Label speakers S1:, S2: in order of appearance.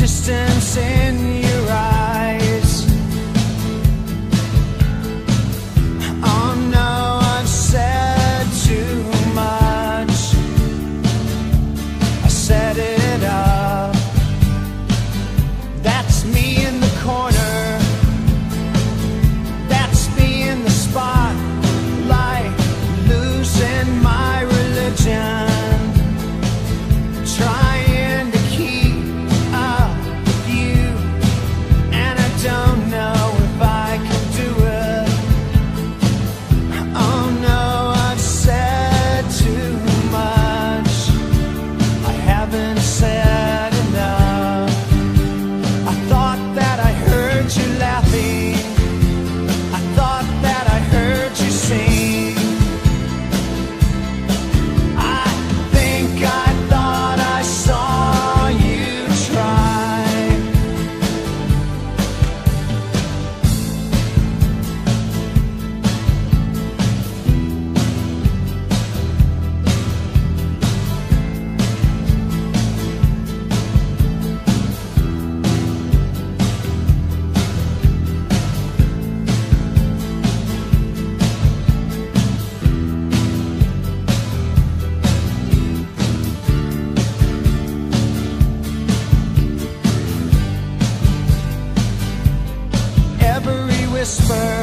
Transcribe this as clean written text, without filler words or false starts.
S1: distance in your eyes. Oh no, I've said too much. I set it up. That's me in the corner. That's me in the spotlight, losing my religion. Trying to keep up with you, and I don't know if I can do it. Oh no, I've said too much. I haven't said enough. I thought that I heard you laughing. I thought that I heard you sing. I think I thought I saw you try. Every whisper